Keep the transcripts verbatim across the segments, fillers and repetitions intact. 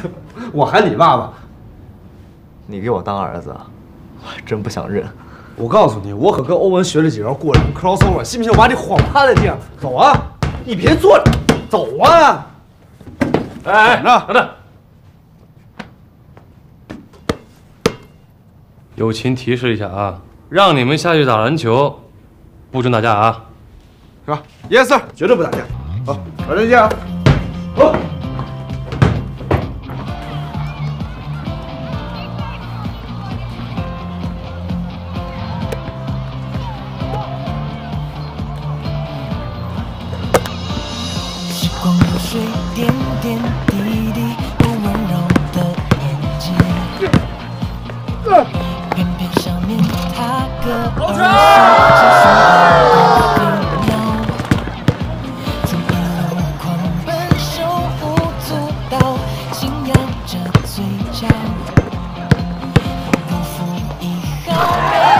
我喊你爸爸。 你给我当儿子，我还真不想认。 我告诉你，我可跟欧文学了几招过人 crossover， 信不信我把你晃趴在地上？走啊！你别坐着，走啊！ 哎哎，等等。 友情提示一下啊，让你们下去打篮球，不准打架啊， 是吧 ？Yes sir， 绝对不打架。好，打针见啊！走。 时光流水，点点滴滴，不温柔的眼睛。偏偏上面他个儿是飞鸟，从一路狂奔，手舞足蹈，信仰着嘴角，不负一毫。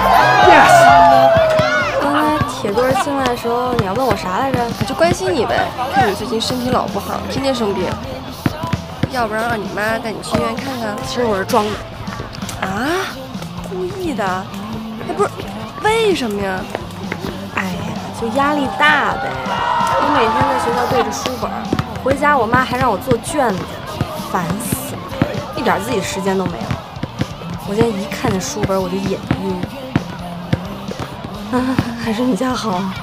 刚才铁棍进来的时候，你要问我啥来着？我就关心你呗，看你最近身体老不好，天天生病，要不然让你妈带你去医院看看。其实我是装的。啊？ 故意的？哎，不是，为什么呀？哎呀，就压力大呗。我每天在学校对着书本，回家我妈还让我做卷子，烦死了，一点自己的时间都没有。我现在一看见书本我就眼晕。啊，还是你家好。啊，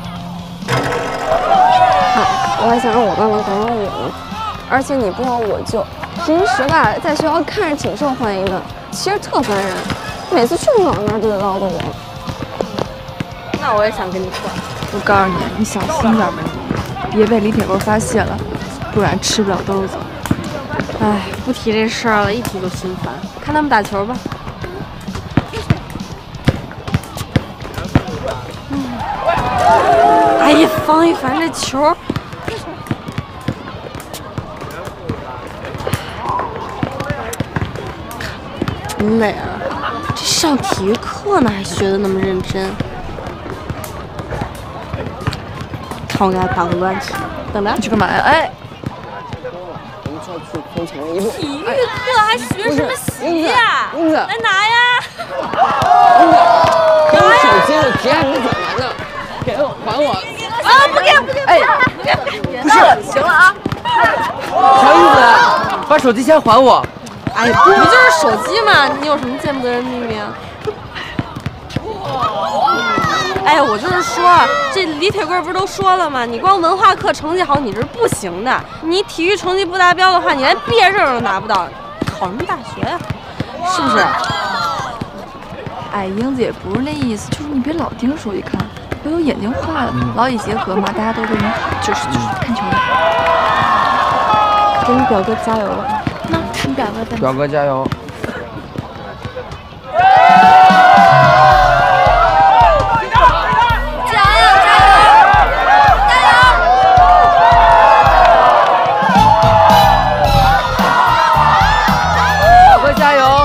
我还想让我爸妈管管我呢，而且你不好我就，平时吧在学校看着挺受欢迎的，其实特烦人。 每次去老那儿都得唠叨我，那我也想跟你换。 我告诉你，你小心点吧，你别被李铁棍发现了，不然吃不了兜子。 哎，不提这事儿了，一提就心烦。看他们打球吧。嗯。哎呀，方一凡这球。磊儿。 这上体育课呢，还学得那么认真。看我给他打个乱题，等着。 你去干嘛呀？哎， 我们再去空前一步。体育课还学什么习呀？来拿呀！ 给我手机，我提案你怎么呢？给我，还我！ 啊，不给，不给，哎，不给，不是，行了啊。 啥意思？把手机先还我！ 哎呀，不就是手机吗？你有什么见不得人秘密啊？哎呀，我就是说，这李铁棍不是都说了吗？你光文化课成绩好你是不行的，你体育成绩不达标的话，你连毕业证都拿不到，考什么大学呀？是不是？ 哎，英子也不是那意思，就是你别老盯着手机看，回头眼睛坏了，劳逸结合嘛，大家都对你好。就是就是，看球吧。 给你表哥加油了。 那你表哥在？ 表哥加油！ 加油加油加油！ 表哥加油！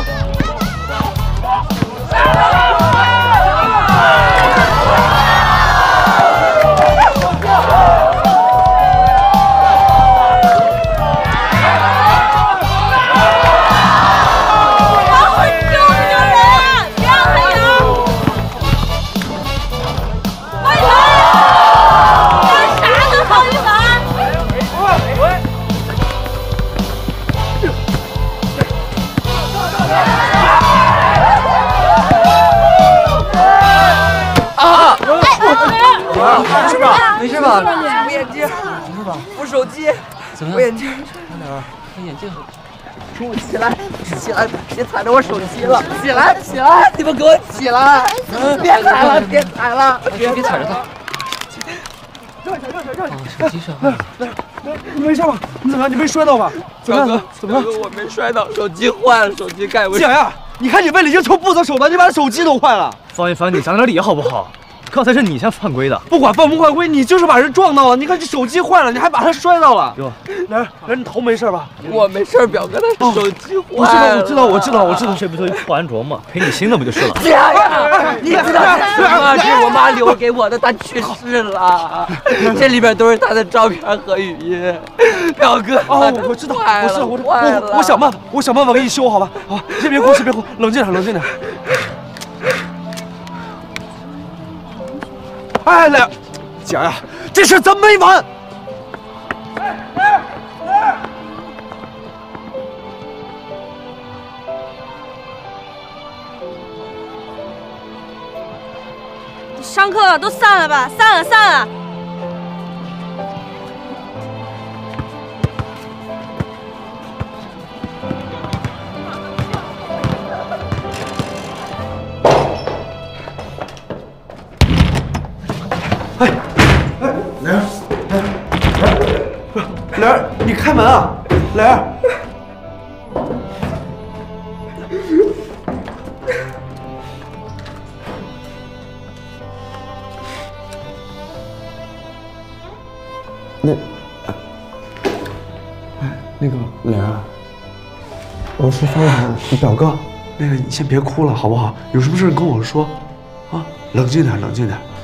没事吧？我眼镜，没事吧？我手机，我眼镜，我眼镜，冲我起来，起来，别踩着我手机了，起来，起来，你们给我起来，别踩了，别踩了，别别踩着它。热一下，热一下，热一下。手机摔坏了， 你没事吧？你怎么样？你没摔到吧？ 表哥， 怎么了？ 我没摔倒，手机坏了，手机盖我。 小呀，你看你为了赢球不择手段，你把手机都坏了。 方一凡，你讲点理好不好？ 刚才是你先犯规的。 不管犯不犯规，你就是把人撞到了。你看这手机坏了，你还把他摔到了。哟，来来，你头没事吧？ 我没事，表哥，他手机坏了。 我知道，我知道，我知道，我知道。 这不就破安卓吗？赔你新的不就是了？ 家呀，你知道这是我妈留给我的，她去世了。这里边都是她的照片和语音。表哥， 哦，我知道，我知道，我我我想办法，我想办法给你修，好吧？好，先别哭，先别哭，冷静点，冷静点。哎，来，姐呀，这事咱没完。 上课了，都散了吧，散了，散了。 哎哎，雷儿，哎，雷儿，你开门啊，雷儿。那，哎，那个雷儿，我是方老你表哥，那个你先别哭了，好不好？有什么事跟我说，啊，冷静点，冷静点。